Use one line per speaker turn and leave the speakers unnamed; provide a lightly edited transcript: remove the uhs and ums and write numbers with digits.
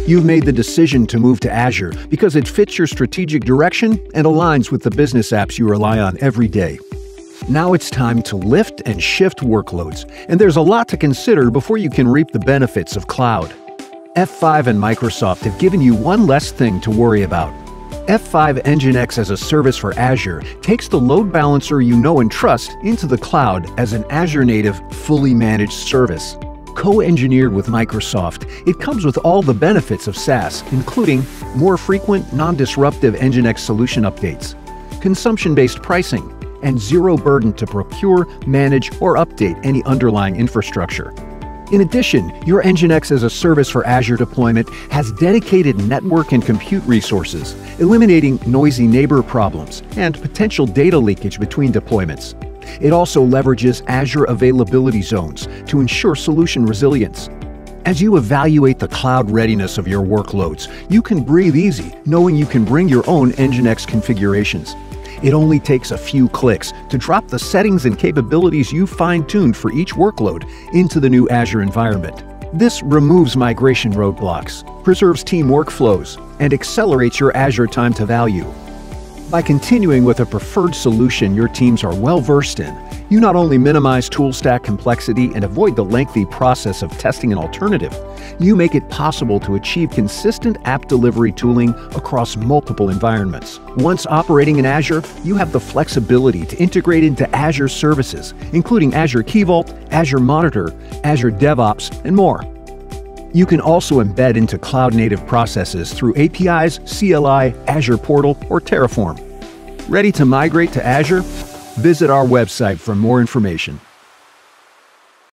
You've made the decision to move to Azure because it fits your strategic direction and aligns with the business apps you rely on every day. Now it's time to lift and shift workloads, and there's a lot to consider before you can reap the benefits of cloud. F5 and Microsoft have given you one less thing to worry about. F5 NGINX as a service for Azure takes the load balancer you know and trust into the cloud as an Azure-native, fully managed service. Co-engineered with Microsoft, it comes with all the benefits of SaaS, including more frequent, non-disruptive NGINX solution updates, consumption-based pricing, and zero burden to procure, manage, or update any underlying infrastructure. In addition, your NGINX as a service for Azure deployment has dedicated network and compute resources, eliminating noisy neighbor problems and potential data leakage between deployments. It also leverages Azure availability zones to ensure solution resilience. As you evaluate the cloud readiness of your workloads, you can breathe easy knowing you can bring your own NGINX configurations. It only takes a few clicks to drop the settings and capabilities you fine-tuned for each workload into the new Azure environment. This removes migration roadblocks, preserves team workflows, and accelerates your Azure time to value. By continuing with a preferred solution your teams are well-versed in, you not only minimize tool stack complexity and avoid the lengthy process of testing an alternative, you make it possible to achieve consistent app delivery tooling across multiple environments. Once operating in Azure, you have the flexibility to integrate into Azure services, including Azure Key Vault, Azure Monitor, Azure DevOps, and more. You can also embed into cloud-native processes through APIs, CLI, Azure Portal, or Terraform. Ready to migrate to Azure? Visit our website for more information.